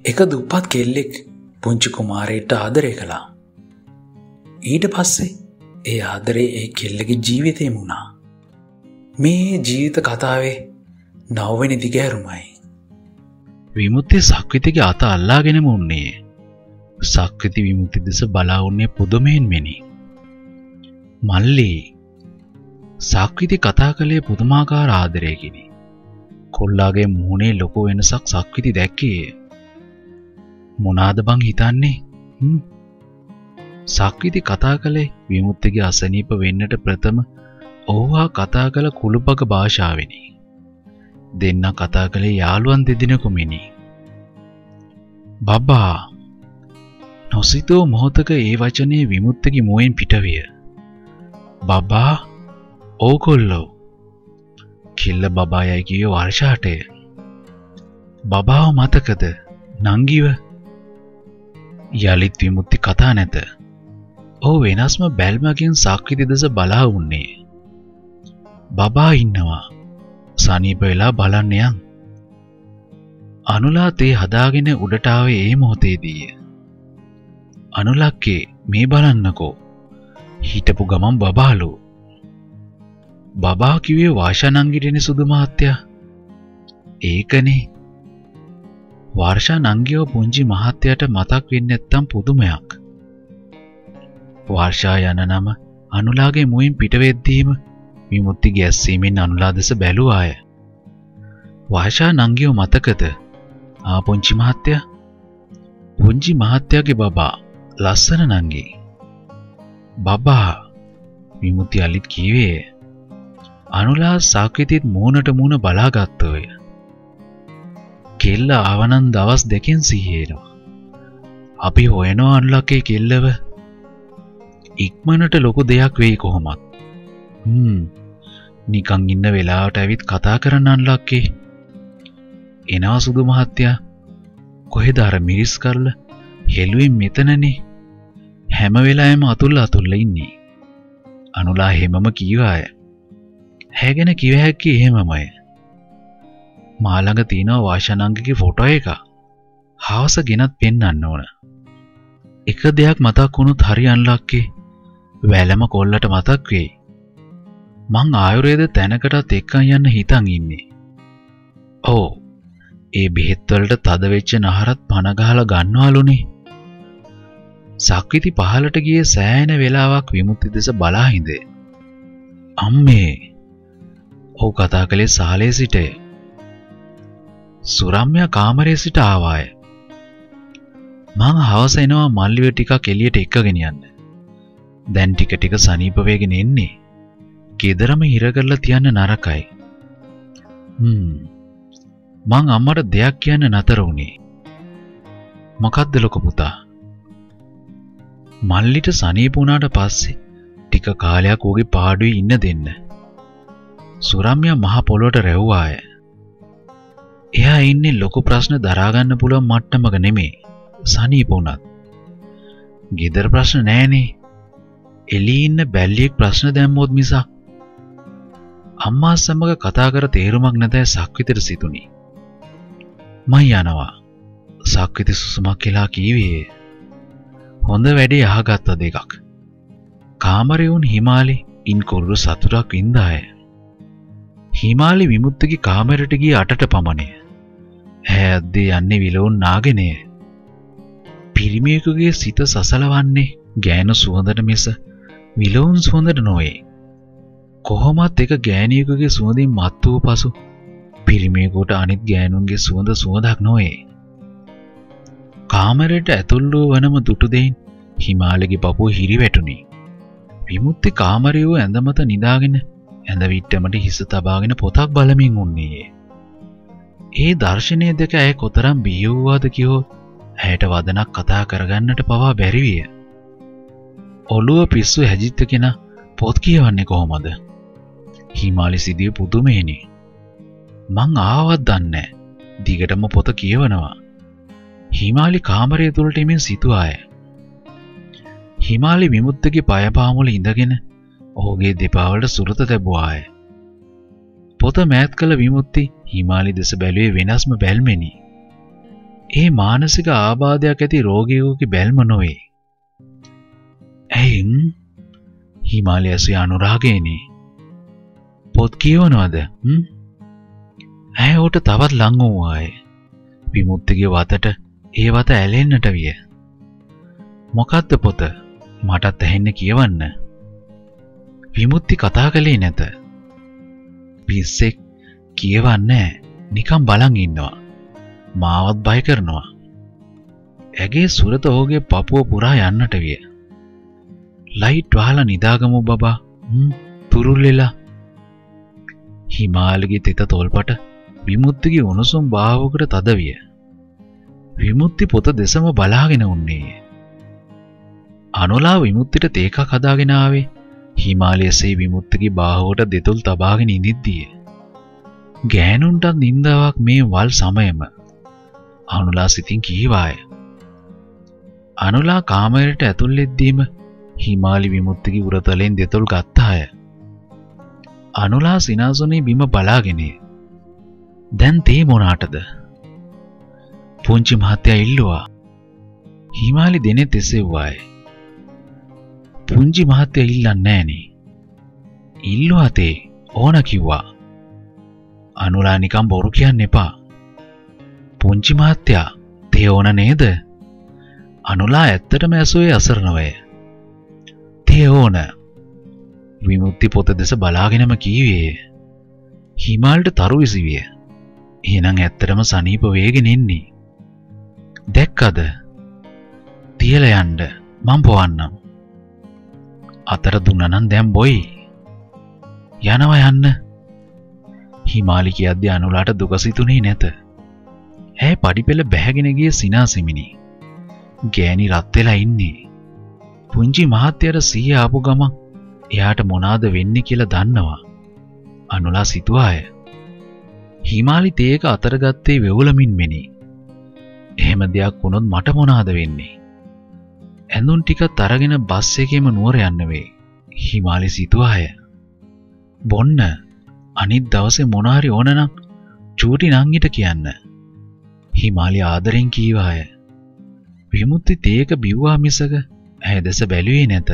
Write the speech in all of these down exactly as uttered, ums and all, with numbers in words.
එක දුප්පත් කෙල්ලෙක් පුංචි කුමාරයට ආදරය කළා. ඊට පස්සේ ඒ ආදරේ ඒ කෙල්ලගේ ජීවිතේම වුණා. මේ ජීවිත කතාවේ නවවෙනි දිගෑරුමයි. විමුක්තිය සක්විතිගේ අත අල්ලාගෙනම උන්නේ. සක්විති විමුක්ති දෙස බලා උන්නේ පුදුමයෙන් මෙනි. මල්ලි සක්විති කතා කළේ පුදුමාකාර ආදරයකිනි. කොල්ලාගේ මුහුණේ ලොකු වෙනසක් සක්විති දැක්කේ. මොනාද බං හිතන්නේ? හ්ම්. සක්විති කතා කළේ විමුක්තිගේ අසනීප වෙන්නට ප්‍රථම ඔහුහා කතා කළ කුළුපක භාෂාවෙනි. දෙන්න කතා කළේ යාළුවන් දෙදෙනෙකුමෙනි. බබා නොසිතෝ මොහොතක ඒ වචනේ විමුක්තිගේ මුවෙන් පිටවිය. බබා ඕගොල්ලෝ කිල්ල බබා යයි කිව්වේ වර්ෂාට. බබාව මතකද නංගිව? යලිත් විමුක්ති කතා නැත. ඔහු වෙනස්ම බැල්මකින් සක්විති දෙස බලා උන්නේ. බබා ඉන්නවා. සනීප වෙලා බලන්න යන්. අනුලා තේ හදාගෙන උඩට ආවේ ඒ මොහොතේදී. අනුලක්කේ මේ බලන්නකෝ. හිටපු ගමන් බබාලු. බබා කිව්වේ වාෂා නංගිටනේ සුදු මහත්තයා. ඒකනේ. වර්ෂා නංගිව පුංචි මහත්තයාට මතක් වෙන්නේ නැත්තම් පුදුමයක්. වර්ෂා යන නම අනුලාගේ මුවින් පිට වෙද්දීම විමුක්ති ගැස්සීමෙන් අනුලා දෙස බැලුවාය. වර්ෂා නංගිව මතකද? ආ පුංචි මහත්තයා. පුංචි මහත්තයාගේ බබා ලස්සන නංගි. බබා විමුක්ති අලිත් කීවේ. අනුලා සක්විතිත් මූණට මූණ බලාගත්තෝය. කෙල්ල ආවනම් දවස් දෙකෙන් සිහියේනවා. අපි හොයනවා අනුලක්ගේ කෙල්ලව. ඉක්මනට ලොකු දෙයක් වෙයි කොහොමත්. හ්ම් නිකන් ඉන්න වෙලාවට ඇවිත් කතා කරන්න අනුලක්ගේ. එනවා සුදු මහත්තයා. කොහෙද අර මිරිස් කරල හෙළුවෙන් මෙතනනේ. හැම වෙලාවෙම අතුල්ල අතුල්ල ඉන්නේ. අනුලා හැමම කීවාය. හැගෙන කිව හැක්කේ එහෙමමයි. මා ළඟ තියෙනවා වාෂානංගගේ ෆොටෝ එක. හවස ගෙනත් පෙන්වන්න ඕන. එක දෙයක් මතක් වුණොත් හරි අන්ලක්කේ. වැලම කොල්ලට මතක් වෙයි. මං ආයුර්වේද තැනකටත් එක්කන් යන්න හිතන් ඉන්නේ. ඔව්. ඒ බෙහෙත් වලට තද වෙච්ච නහරත් පණ ගහලා ගන්නවලුනේ. සක්විති පහලට ගියේ සෑහෙන වෙලාවක් විමුක්ති දෙස බලා හිඳේ. අම්මේ. ඔහු කතා කළේ සාලේ සිටය. සුරම්‍ය කාමරයේ සිට ආවාය. මං හවස එනවා මල්ලිව ටිකක් එළියට එක්කගෙන යන්න. දැන් ටික ටික සනීප වෙගෙන එන්නේ. ගෙදරම හිර කරලා තියන්න නරකයි. හ්ම්. මං අම්මට දෙයක් කියන්න නතර වුණේ. මොකද්ද ලොකු පුතා? මල්ලිට සනීප වුණාට පස්සේ ටික කාලයක් ඌගේ පාඩුවේ ඉන්න දෙන්න. සුරම්‍ය මහ පොළොවට රැව්වාය. එයා ඉන්නේ ලොකු ප්‍රශ්න දරා ගන්න පුළුවන් මට්ටමක නෙමෙයි. සනීප වුණත්. ගෙදර ප්‍රශ්න නෑනේ. එළියේ ඉන්න බැල්ලියෙක් ප්‍රශ්න දැම්මොත් මිසක්. අම්මා සමග කතා කර තේරුමක් නැතයි සක්විතිට සිතුනි. මං යනවා. සක්විති සුසුමක් කියලා කීවේ. හොඳ වැඩේ අහගත්ත දෙකක්. කාමරේ වුන් හිමාලි ඉන් කුරුළු සතුටක් වින්දාය. හිමාලි විමුක්තිගේ කාමරයට ගිය අටට පමණය. ඈ අද්දේ යන්නේ විලවුන් නාගෙනය. පිරිමියෙකුගේ සිත සසලවන්නේ ගෑනු සුවඳට මිස විලවුන් සුවඳට නොවේ. කොහොමත් එක ගෑණියෙකුගේ සුවඳින් මත් වූ පසු පිරිමියෙකුට අනිත් ගෑනුන්ගේ සුවඳ සුවඳක් නොවේ. කාමරයට ඇතුල් වූ වනම දුටු දෙයින් හිමාලගේ පපුව හිරි වැටුණි. විමුක්ති කාමරේ වූ ඇඳ මත නිදාගෙන ඇඳ විට්ටමට හිස තබාගෙන පොතක් බලමින් උන්නේ. ඒ දර්ශනය දෙක ඇය කොතරම් බිය වූවාද කියෝ ඇයට වදනක් කතා කරගන්නට පවා බැරි විය. ඔළුව පිස්සු හැදිච්ච කෙනා පොත් කියවන්නේ කොහොමද? හිමාලි සිදුවේ පුදුමේනි. මං ආවත් දන්නේ නැහැ. දිගටම පොත කියවනවා. හිමාලි කාමරය තුලට එමින් සිටුවාය. හිමාලි විමුක්තිගේ පය පාමුල ඉඳගෙන ඔහුගේ දෙපා වලට සුරත තැබුවාය. පොත මෑත් කළ විමුක්ති හිමාලි දෙස බැලුවේ වෙනස්ම බැල්මෙනි. ඒ මානසික ආබාධයක් ඇති රෝගියෙකුගේ බැල්ම නොවේ. ඇයි හිමාලයසේ අනුරාගයනේ පොත් කියවනවද? ඇය ඔහුට තවත් ලං වූවාය. විමුක්තිගේ වතට ඒ වත ඇලෙන්නට විය. මොකක්ද පොත? මටත් ඇහෙන්න කියවන්න. විමුක්ති කතා කළේ නැත. පිස්සෙක් කියවන්නේ නිකම් බලන් ඉන්නවා. මාවත් බය කරනවා. ඇගේ සුරත ඔහුගේ පපුව පුරා යන්නට විය. ලයිට් වහලා නිදාගමු බබා. තුරුල්ලෙලා. හිමාලගේ තෙත තොල්පට විමුක්තිගේ උණුසුම් බාහුවකට තද විය. විමුක්ති පොත දෙසම බලාගෙන උන්නේ. අනුලා විමුක්තිට තේකක් හදාගෙන ආවේ හිමාලයසේ විමුක්තිගේ බාහුවට දෙතුල් තබාගෙන ඉඳිද්දී. ගෑනුන්ටත් නින්දාවක් මේ වල් සමයම. අනුලා සිතින් කීවාය. අනුලා කාමරයට ඇතුල් වෙද්දීම හිමාලි විමුක්තිගේ උරතලෙන් දෙතුල් ගත්තාය. අනුලා සිනාසුනේ බිම බලාගෙන දැන් තේ මොනාටද? පුංචි මහත්තයා ඉල්ලුවා. හිමාලි දෙනෙත් එසෙව්වාය. පුංචි මහත්තයා ඉල්ලන්නේ නෑනේ. ඉල්ලුවා තේ ඕන කිව්වා. අනුලා නිකන් බොරු කියන්න එපා. පුංචි මහත්තයා තේ ඕන නේද? අනුලා ඇත්තටම ඇසුවේ අසරණවය. තේ ඕන. විමුක්ති පොත දෙස බලාගෙනම කීවේ. හිමාල්ට තරු විසිවිය. එහෙනම් ඇත්තටම සනීප වේගෙන ඉන්නේ. දැක්කද? තියලා යන්න මම පොවන්නම්. අතර දුන්නා නම් දැන් බොයි. යනවා යන්න. හිමාලි කියද්දී අනුලාට දුක සිතුනේ නැත. ඇය පඩිපෙළ බැහැගෙන ගිය සිනාසිමිනි. ගෑණි රත් වෙලා ඉන්නේ. පුංචි මහත්තයාට සීය ආපු ගමන් එයාට මොනවාද වෙන්නේ කියලා දන්නවා. අනුලා සිතුවාය. හිමාලි තේක අතර ගත්තේ වෙවුලමින් මෙනි. එහෙම දෙයක් වුණොත් මට මොනවාද වෙන්නේ? ඇඳුම් ටිකත් අරගෙන බස් එකේම නුවර යන්න වෙයි. හිමාලි සිතුවාය. බොන්න අනිත් දවසේ මොනාරි ඕන නම් චූටි නංගිට කියන්න. හිමාලි ආදරෙන් කීවාය. විමුක්ති තේක බිව්වා මිසක ඇය දැස බැලුවේ නැත.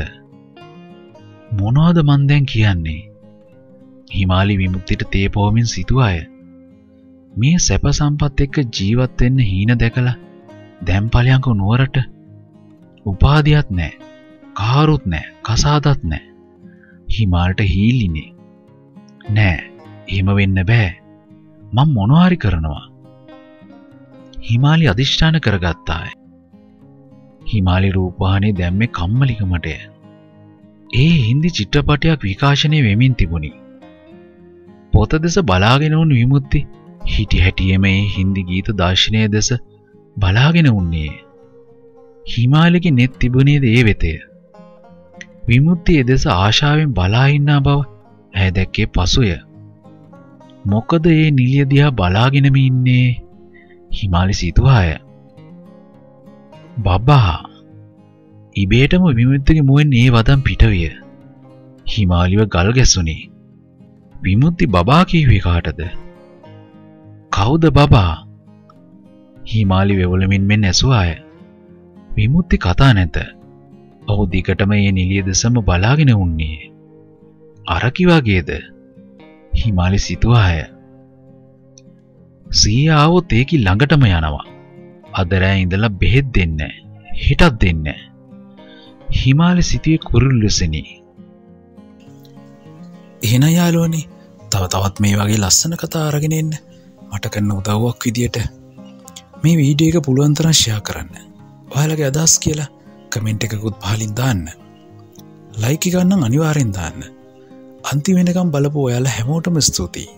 මොනවද මන් දැන් කියන්නේ? හිමාලි විමුක්තිට තේ පොවමින් සිතුවාය. මේ සැප සම්පත් එක්ක ජීවත් වෙන්න හීන දැකලා දැන් ඵලයන්ක නුවරට උපාධියක් නැහැ, කාරුත් නැහැ, කසාදත් නැහැ. හිමාලට හීලිනේ. නෑ, එහෙම වෙන්න බෑ. මම මොනවාරි කරනවා. හිමාලි අදිෂ්ඨාන කරගත්තාය. හිමාලි රූපවාහිනිය දැම්මේ කම්මැලිකමටය. ඒ හින්දි චිත්‍රපටයක් විකාශනය වෙමින් තිබුණි. පොත දෙස බලාගෙන වුණු විමුක්ති හිටි හැටියේ මේ හින්දි ගීත දර්ශනය දෙස බලාගෙන උන්නේ. හිමාලිගේ නෙත් තිබුණේද ඒ වෙතය. විමුක්ති ඒ දෙස ආශාවෙන් බලා ඉන්නා බව ඇය දැක්කේ පසුය. මොකද ඒ නිලිය දිහා බලාගෙනම ඉන්නේ? හිමාලි සිතුවාය. බබා ඉබේටම විමුක්තිගේ මුවෙන් ඒ වදන් පිටවිය. හිමාලිව ගල් ගැසුනේ. විමුක්ති බබා කීවේ කාටද? කවුද බබා? හිමාලි වෙවුලමින් මෙන් ඇසුවාය. විමුක්ති කතා නැත. ඔහු දිගටම ඒ නිලිය දෙසම බලාගෙන උන්නේ. අරකි වගේද? හිමාලි සිතුවාය. සීයා આવොත් ඒකි ළඟටම යනවා. අද රෑ ඉඳලා බෙහෙත් දෙන්නේ නැහැ. හිටක් දෙන්නේ නැහැ. හිමාලි සිතුවේ කුරුල්ලුසෙනි. එහෙනම් යාළුවනේ තව තවත් මේ වගේ ලස්සන කතා අරගෙන එන්න මට කරන උදව්වක් විදියට මේ වීඩියෝ එක පුළුවන් තරම් ෂෙයා කරන්න. ඔයාලගේ අදහස් කියලා කමෙන්ට් එකකුත් පහලින් දාන්න. ලයික් එක නම් අනිවාර්යෙන් දාන්න. අන්තිම වෙනකම් බලපු ඔයාලා හැමෝටම ස්තුතියි.